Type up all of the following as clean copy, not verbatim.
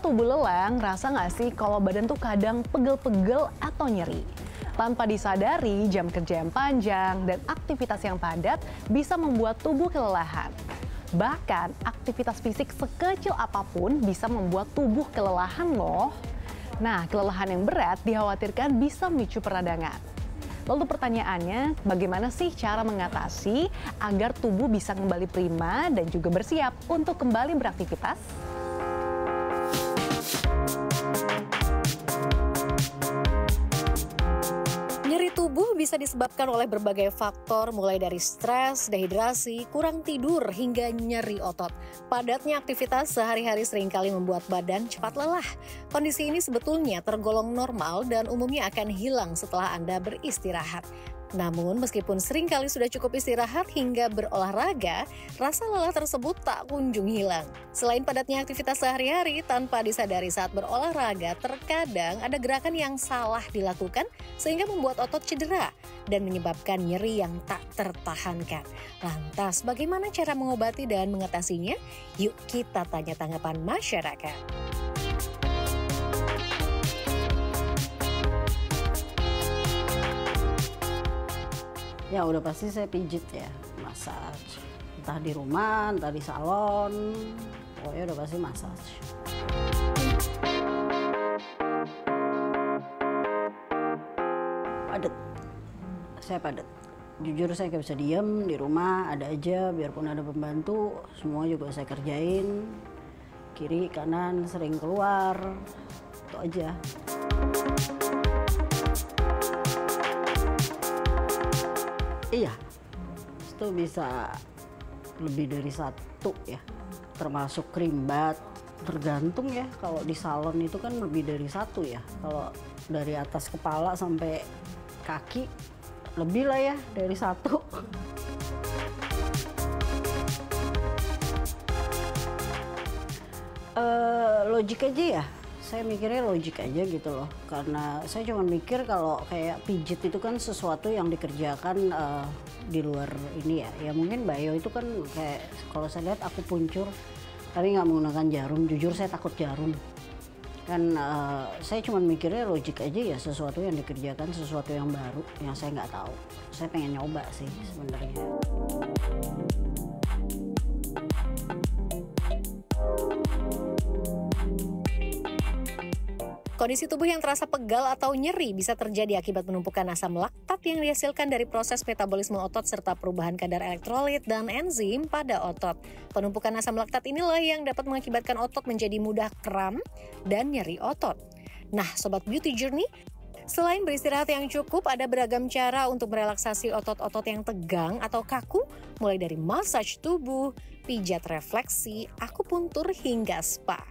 tubuh lelah, ngerasa nggak sih kalau badan tuh kadang pegel-pegel atau nyeri? Tanpa disadari, jam kerja yang panjang dan aktivitas yang padat bisa membuat tubuh kelelahan. Bahkan, aktivitas fisik sekecil apapun bisa membuat tubuh kelelahan loh. Nah, kelelahan yang berat dikhawatirkan bisa memicu peradangan. Lalu pertanyaannya, bagaimana sih cara mengatasi agar tubuh bisa kembali prima dan juga bersiap untuk kembali beraktivitas? Nyeri tubuh bisa disebabkan oleh berbagai faktor, mulai dari stres, dehidrasi, kurang tidur, hingga nyeri otot. Padatnya aktivitas sehari-hari seringkali membuat badan cepat lelah. Kondisi ini sebetulnya tergolong normal dan umumnya akan hilang setelah Anda beristirahat. Namun, meskipun seringkali sudah cukup istirahat hingga berolahraga, rasa lelah tersebut tak kunjung hilang. Selain padatnya aktivitas sehari-hari, tanpa disadari saat berolahraga, terkadang ada gerakan yang salah dilakukan sehingga membuat otot cedera dan menyebabkan nyeri yang tak tertahankan. Lantas, bagaimana cara mengobati dan mengatasinya? Yuk kita tanya tanggapan masyarakat. Ya udah pasti saya pijit ya, massage. Entah di rumah, entah di salon, pokoknya udah pasti massage. Padet, saya padet. Jujur saya nggak bisa diem di rumah, ada aja, biarpun ada pembantu, semua juga saya kerjain. Kiri, kanan, sering keluar, itu aja. Iya, itu bisa lebih dari satu ya, termasuk krimbat, tergantung ya. Kalau di salon itu kan lebih dari satu ya, kalau dari atas kepala sampai kaki lebih lah ya dari satu. Logik aja ya, saya mikirnya logik aja gitu loh, karena saya cuma mikir kalau kayak pijit itu kan sesuatu yang dikerjakan di luar ini ya mungkin Bayo itu kan kayak kalau saya lihat akupunktur tapi nggak menggunakan jarum. Jujur saya takut jarum kan. Saya cuma mikirnya logik aja ya, sesuatu yang dikerjakan, sesuatu yang baru yang saya nggak tahu. Saya pengen nyoba sih sebenarnya. Kondisi tubuh yang terasa pegal atau nyeri bisa terjadi akibat penumpukan asam laktat yang dihasilkan dari proses metabolisme otot serta perubahan kadar elektrolit dan enzim pada otot. Penumpukan asam laktat inilah yang dapat mengakibatkan otot menjadi mudah kram dan nyeri otot. Nah, Sobat Beauty Journey, selain beristirahat yang cukup, ada beragam cara untuk merelaksasi otot-otot yang tegang atau kaku, mulai dari massage tubuh, pijat refleksi, akupuntur, hingga spa.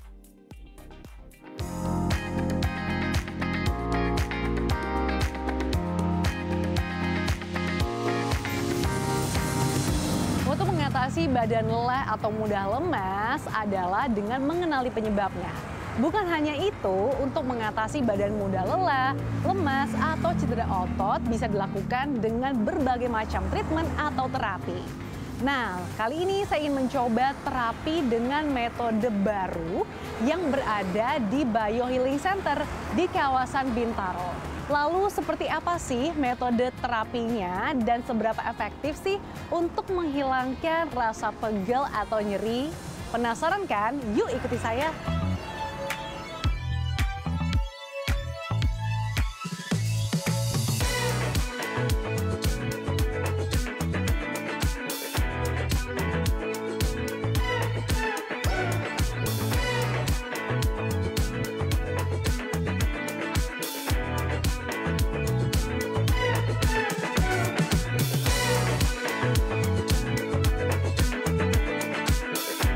Untuk mengatasi badan lelah atau mudah lemas adalah dengan mengenali penyebabnya. Bukan hanya itu, untuk mengatasi badan mudah lelah, lemas, atau cedera otot bisa dilakukan dengan berbagai macam treatment atau terapi. Nah, kali ini saya ingin mencoba terapi dengan metode baru yang berada di Bayo Healing Center di kawasan Bintaro. Lalu seperti apa sih metode terapinya dan seberapa efektif sih untuk menghilangkan rasa pegel atau nyeri? Penasaran kan? Yuk ikuti saya.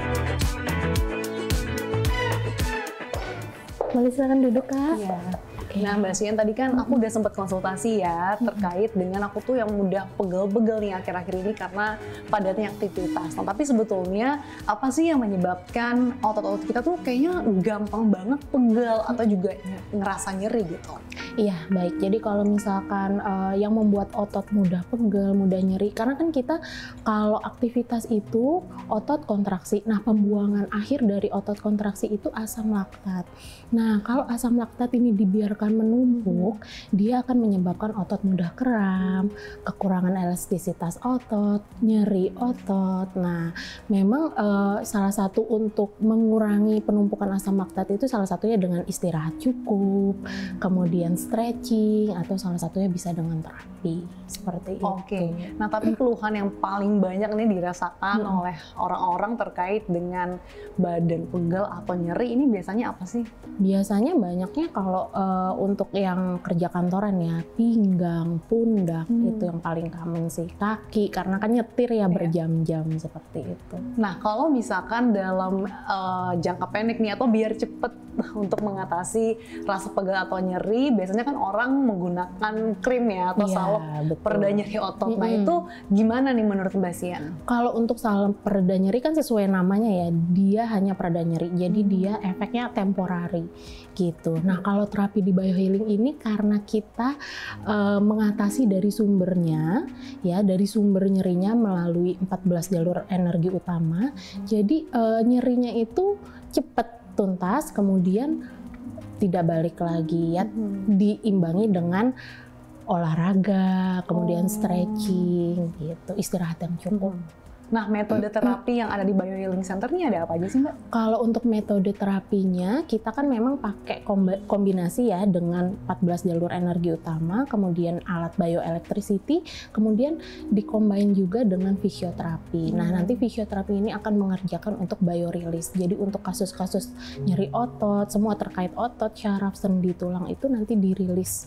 Boleh silakan duduk, Kak. Iya. Nah Mbak Sian, tadi kan aku udah sempat konsultasi ya terkait dengan aku tuh yang mudah pegel-pegel nih akhir-akhir ini karena padatnya aktivitas. Nah tapi sebetulnya apa sih yang menyebabkan otot-otot kita tuh kayaknya gampang banget pegel atau juga ngerasa nyeri gitu? Iya, baik. Jadi kalau misalkan yang membuat otot mudah pegel, mudah nyeri, karena kan kita kalau aktivitas itu otot kontraksi. Nah, pembuangan akhir dari otot kontraksi itu asam laktat. Nah, kalau asam laktat ini dibiarkan menumpuk, dia akan menyebabkan otot mudah kram, kekurangan elastisitas otot, nyeri otot. Nah, memang salah satu untuk mengurangi penumpukan asam laktat itu salah satunya dengan istirahat cukup, kemudian stretching, atau salah satunya bisa dengan terapi seperti itu. Oke. Nah tapi keluhan yang paling banyak nih dirasakan oleh orang-orang terkait dengan badan pegel atau nyeri ini biasanya apa sih? Biasanya banyaknya kalau untuk yang kerja kantoran ya, pinggang, pundak, itu yang paling common sih. Kaki, karena kan nyetir ya berjam-jam seperti itu. Nah kalau misalkan dalam jangka pendek nih atau biar cepet untuk mengatasi rasa pegel atau nyeri, biasanya kan orang menggunakan krim ya atau salep pereda nyeri otot. Nah itu gimana nih menurut Mbak Sian? Kalau untuk salep pereda nyeri kan sesuai namanya ya, dia hanya pereda nyeri, jadi dia efeknya temporari gitu. Nah kalau terapi di biohealing ini karena kita mengatasi dari sumbernya ya, dari sumber nyerinya melalui 14 jalur energi utama, jadi nyerinya itu cepat tuntas, kemudian tidak balik lagi ya, diimbangi dengan olahraga, kemudian stretching gitu, istirahat yang cukup. Nah, metode terapi yang ada di Biohealing Center ini ada apa aja sih Mbak? Kalau untuk metode terapinya, kita kan memang pakai kombinasi ya dengan 14 jalur energi utama, kemudian alat bioelectricity, kemudian dikombin juga dengan fisioterapi. Nah, nanti fisioterapi ini akan mengerjakan untuk biorelease. Jadi untuk kasus-kasus nyeri otot, semua terkait otot, syaraf, sendi, tulang itu nanti dirilis.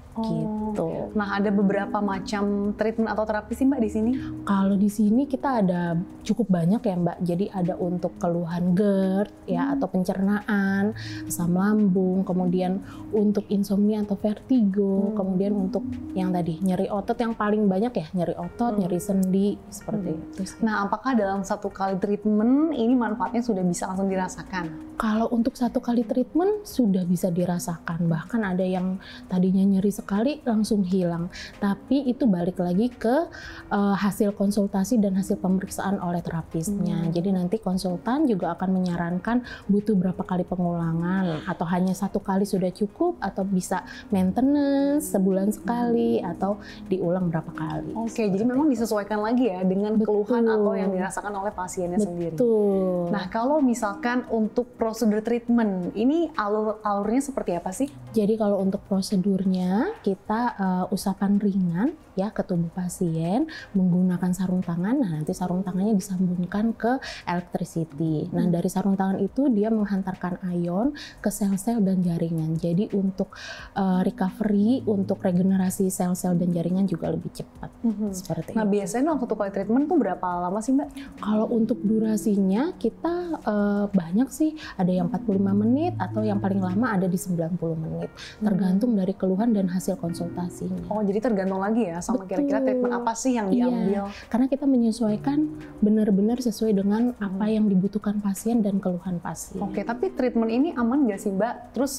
Gitu. Nah, ada beberapa macam treatment atau terapi sih Mbak di sini? Kalau di sini kita ada cukup banyak ya Mbak. Jadi ada untuk keluhan GERD ya atau pencernaan, asam lambung, kemudian untuk insomnia atau vertigo, kemudian untuk yang tadi nyeri otot yang paling banyak ya, nyeri otot, nyeri sendi seperti itu. Nah, apakah dalam satu kali treatment ini manfaatnya sudah bisa langsung dirasakan? Kalau untuk satu kali treatment sudah bisa dirasakan, bahkan ada yang tadinya nyeri sekali langsung hilang. Tapi itu balik lagi ke hasil konsultasi dan hasil pemeriksaan oleh terapisnya. Jadi nanti konsultan juga akan menyarankan butuh berapa kali pengulangan, atau hanya satu kali sudah cukup, atau bisa maintenance sebulan sekali, atau diulang berapa kali. Oke, jadi memang disesuaikan lagi ya dengan keluhan atau yang dirasakan oleh pasiennya sendiri. Betul. Nah, kalau misalkan untuk prosedur treatment, ini alurnya seperti apa sih? Jadi kalau untuk prosedurnya, kita usapan ringan ya ke tubuh pasien menggunakan sarung tangan. Nah, nanti sarung tangannya disambungkan ke electricity. Nah, dari sarung tangan itu dia menghantarkan ion ke sel-sel dan jaringan. Jadi untuk recovery, untuk regenerasi sel-sel dan jaringan juga lebih cepat. Seperti nah, itu. biasanya waktu kali treatment tuh berapa lama sih Mbak? Kalau untuk durasinya kita banyak sih, ada yang 45 menit atau yang paling lama ada di 90 menit. Tergantung dari keluhan dan hasil konsultasinya. Oh, jadi tergantung lagi ya sama kira-kira treatment apa sih yang diambil? Karena kita menyesuaikan benar-benar sesuai dengan apa yang dibutuhkan pasien dan keluhan pasien. Oke, tapi treatment ini aman nggak sih Mbak? Terus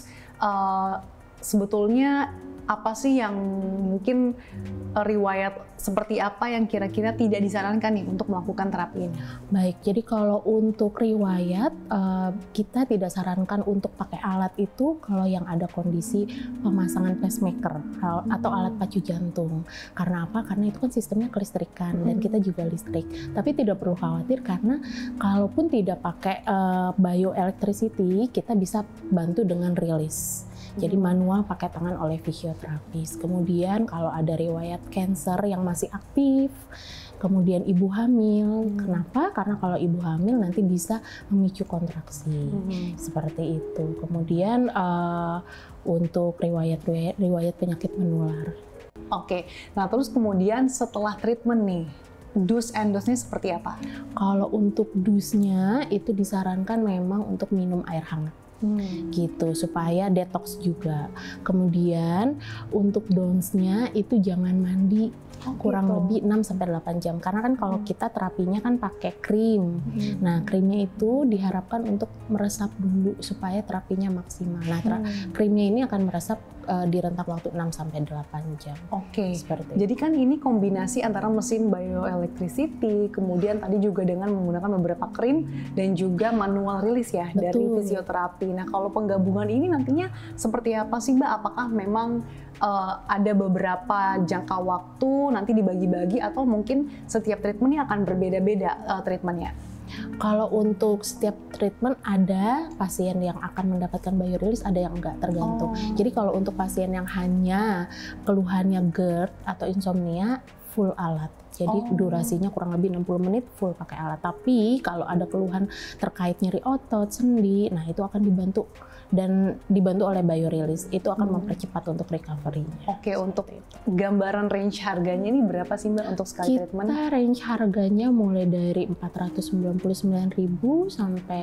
sebetulnya apa sih yang mungkin riwayat seperti apa yang kira-kira tidak disarankan nih untuk melakukan terapi ini? Baik, jadi kalau untuk riwayat kita tidak sarankan untuk pakai alat itu kalau yang ada kondisi pemasangan pacemaker atau alat pacu jantung. Karena apa? Karena itu kan sistemnya kelistrikan dan kita juga listrik. Tapi tidak perlu khawatir karena kalaupun tidak pakai bioelectricity, kita bisa bantu dengan release. Jadi manual pakai tangan oleh fisioterapis. Kemudian kalau ada riwayat cancer yang masih aktif, kemudian ibu hamil. Kenapa? Karena kalau ibu hamil nanti bisa memicu kontraksi. Seperti itu. Kemudian untuk riwayat penyakit menular. Oke, nah terus kemudian setelah treatment nih, do's and don'ts-nya seperti apa? Kalau untuk do's-nya itu disarankan memang untuk minum air hangat. gitu, supaya detox juga. Kemudian untuk downs-nya itu jangan mandi kurang lebih 6-8 jam, karena kan kalau kita terapinya kan pakai krim. Nah, krimnya itu diharapkan untuk meresap dulu supaya terapinya maksimal. Nah, krimnya ini akan meresap di rentang waktu 6-8 jam. Seperti Jadi kan ini kombinasi antara mesin bioelectricity, kemudian tadi juga dengan menggunakan beberapa krim dan juga manual release ya dari fisioterapi. Nah, kalau penggabungan ini nantinya seperti apa sih Mbak? Apakah memang ada beberapa jangka waktu nanti dibagi-bagi atau mungkin setiap treatmentnya akan berbeda-beda treatmentnya? Kalau untuk setiap treatment ada pasien yang akan mendapatkan biorelease, ada yang enggak, tergantung. Jadi kalau untuk pasien yang hanya keluhannya GERD atau insomnia, full alat. Jadi durasinya kurang lebih 60 menit full pakai alat. Tapi kalau ada keluhan terkait nyeri otot, sendi, nah itu akan dibantu oleh biorelease. Itu akan mempercepat untuk recovery-nya. Untuk gambaran range harganya ini berapa sih Mbak untuk sekali treatment? Kita range harganya mulai dari 499.000 sampai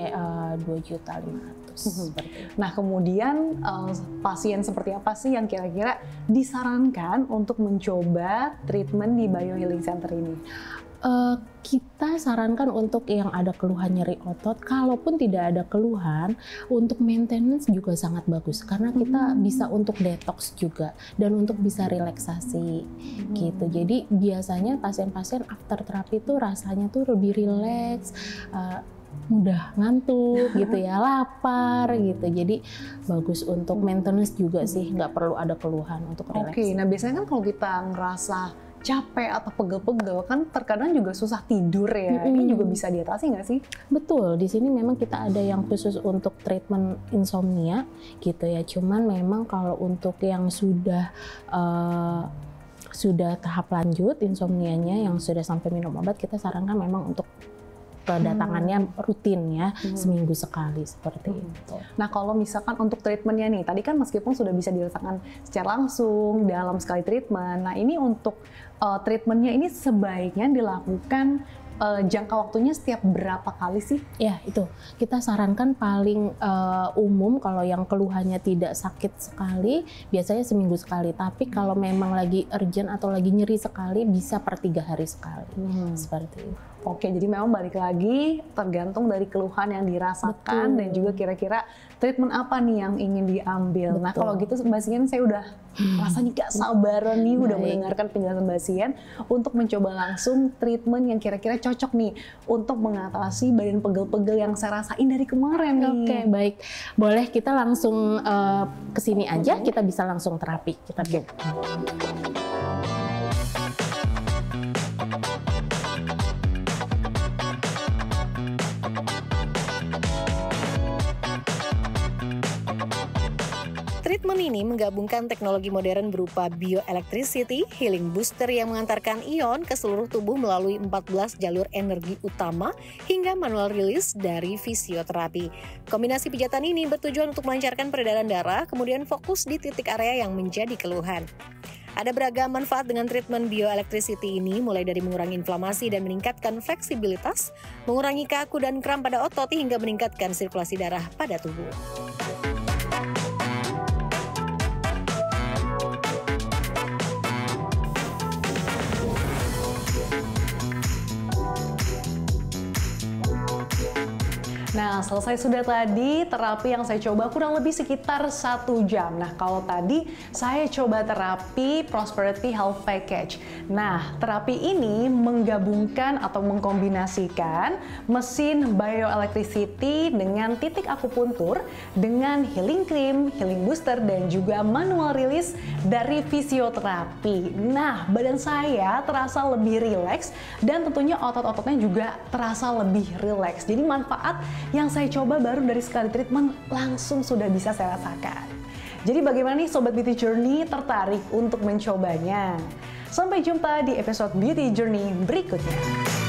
2.500.000. Nah, kemudian pasien seperti apa sih yang kira-kira disarankan untuk mencoba treatment di Biohealing Center ini? Kita sarankan untuk yang ada keluhan nyeri otot, kalaupun tidak ada keluhan, untuk maintenance juga sangat bagus karena kita bisa untuk detox juga dan untuk bisa relaksasi gitu. Jadi biasanya pasien-pasien after terapi itu rasanya tuh lebih rileks, mudah ngantuk gitu ya, lapar gitu. Jadi bagus untuk maintenance juga sih, nggak perlu ada keluhan untuk relaksasi. Nah biasanya kan kalau kita ngerasa capek atau pegel-pegel kan terkadang juga susah tidur ya. Ini juga bisa diatasi nggak sih? Betul, di sini memang kita ada yang khusus untuk treatment insomnia gitu ya. Cuman memang kalau untuk yang sudah tahap lanjut insomnianya yang sudah sampai minum obat, kita sarankan memang untuk kedatangannya rutin ya, seminggu sekali seperti itu. Nah kalau misalkan untuk treatmentnya nih, tadi kan meskipun sudah bisa dirasakan secara langsung dalam sekali treatment, nah ini untuk treatmentnya ini sebaiknya dilakukan jangka waktunya setiap berapa kali sih? Ya itu, kita sarankan paling umum kalau yang keluhannya tidak sakit sekali, biasanya seminggu sekali. Tapi kalau memang lagi urgent atau lagi nyeri sekali, bisa per 3 hari sekali. Seperti itu. Jadi memang balik lagi tergantung dari keluhan yang dirasakan dan juga kira-kira treatment apa nih yang ingin diambil. Nah kalau gitu Mbak Sian, saya udah rasanya gak sabaran nih udah mendengarkan penjelasan Mbak Sian untuk mencoba langsung treatment yang kira-kira cocok nih untuk mengatasi badan pegel-pegel yang saya rasain dari kemarin nih. Baik. Boleh kita langsung kesini aja, kita bisa langsung terapi. Kita Treatment ini menggabungkan teknologi modern berupa bioelectricity, healing booster yang mengantarkan ion ke seluruh tubuh melalui 14 jalur energi utama, hingga manual release dari fisioterapi. Kombinasi pijatan ini bertujuan untuk melancarkan peredaran darah, kemudian fokus di titik area yang menjadi keluhan. Ada beragam manfaat dengan treatment bioelectricity ini, mulai dari mengurangi inflamasi dan meningkatkan fleksibilitas, mengurangi kaku dan kram pada otot, hingga meningkatkan sirkulasi darah pada tubuh. Nah, selesai sudah tadi terapi yang saya coba kurang lebih sekitar 1 jam. Nah, kalau tadi saya coba terapi Prosperity Health Package. Nah, terapi ini menggabungkan atau mengkombinasikan mesin bioelectricity dengan titik akupuntur, dengan healing cream, healing booster, dan juga manual release dari fisioterapi. Nah, badan saya terasa lebih rileks dan tentunya otot-ototnya juga terasa lebih rileks. Jadi manfaat yang saya coba baru dari sekali treatment langsung sudah bisa saya rasakan. Jadi bagaimana nih Sobat Beauty Journey, tertarik untuk mencobanya? Sampai jumpa di episode Beauty Journey berikutnya.